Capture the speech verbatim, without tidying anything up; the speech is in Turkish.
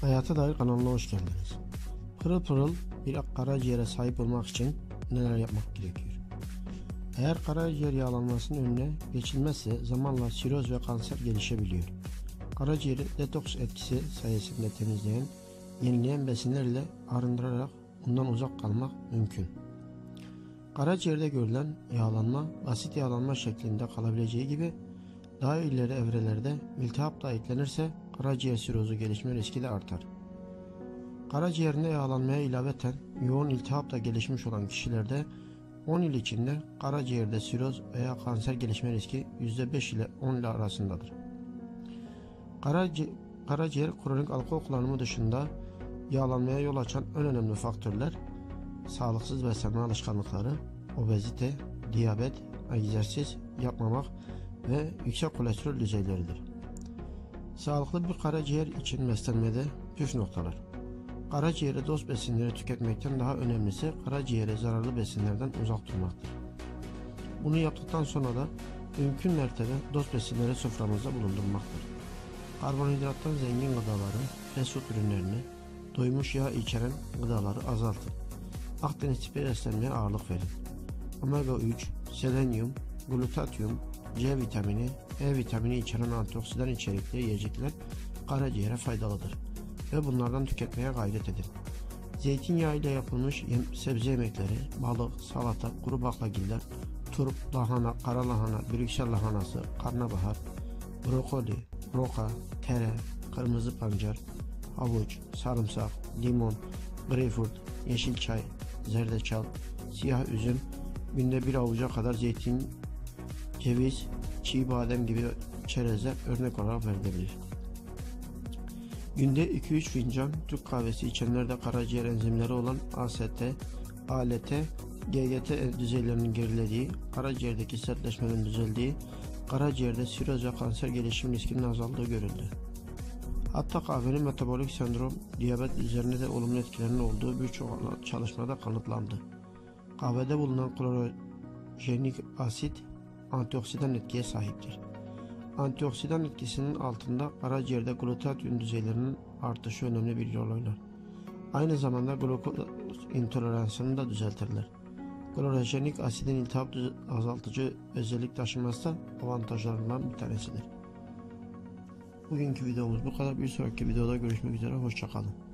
Hayata Dair kanalına hoş geldiniz. Pırıl pırıl bir karaciğere sahip olmak için neler yapmak gerekiyor? Eğer karaciğer yağlanmasının önüne geçilmezse zamanla siroz ve kanser gelişebiliyor. Karaciğeri detoks etkisi sayesinde temizleyen, yenileyen besinlerle arındırarak bundan uzak kalmak mümkün. Karaciğerde görülen yağlanma basit yağlanma şeklinde kalabileceği gibi daha ileri evrelerde iltihap da eklenirse karaciğer sirozu gelişme riski de artar. Karaciğerinde yağlanmaya ilaveten yoğun iltihap da gelişmiş olan kişilerde on yıl içinde karaciğerde siroz veya kanser gelişme riski yüzde beş ile on ile arasındadır. Karaci karaciğer kronik alkol kullanımı dışında yağlanmaya yol açan en önemli faktörler sağlıksız beslenme alışkanlıkları, obezite, diyabet, egzersiz yapmamak ve yüksek kolesterol düzeyleridir. Sağlıklı bir karaciğer için beslenmede püf noktalar. Karaciğere dost besinleri tüketmekten daha önemlisi karaciğere zararlı besinlerden uzak durmaktır. Bunu yaptıktan sonra da mümkün mertebe dost besinleri soframızda bulundurmaktır. Karbonhidrattan zengin gıdaları, fast food ürünlerini, doymuş yağ içeren gıdaları azaltın. Akdeniz tipi beslenmeye ağırlık verin. Omega üç, selenyum, glutatyum, C vitamini, E vitamini içeren antioksidan içerikli yiyecekler karaciğere faydalıdır ve bunlardan tüketmeye gayret edin. Zeytinyağı ile yapılmış sebze yemekleri, balık, salata, kuru baklagiller, turp, lahana, kara lahana, Brüksel lahanası, karnabahar, brokoli, roka, tere, kırmızı pancar, havuç, sarımsak, limon, greyfurt, yeşil çay, zerdeçal, siyah üzüm, günde bir avuca kadar zeytin, ceviz, çiğ badem gibi çerezler örnek olarak verilebilir. Günde iki üç fincan Türk kahvesi içenlerde karaciğer enzimleri olan A S T, A L T, G G T düzeylerinin gerilediği, karaciğerdeki sertleşmenin düzeldiği, karaciğerde siroz ve kanser gelişim riskinin azaldığı görüldü. Hatta kahvenin metabolik sendrom, diyabet üzerinde de olumlu etkilerinin olduğu birçok çalışmada kanıtlandı. Kahvede bulunan klorojenik asit antioksidan etkiye sahiptir. Antioksidan etkisinin altında karaciğerde glutatyum düzeylerinin artışı önemli bir rol oynar. Aynı zamanda glukoz intoleransını da düzeltirler. Klorojenik asidin iltihap azaltıcı özellik taşıması da avantajlarından bir tanesidir. Bugünkü videomuz bu kadar. Bir sonraki videoda görüşmek üzere. Hoşça kalın.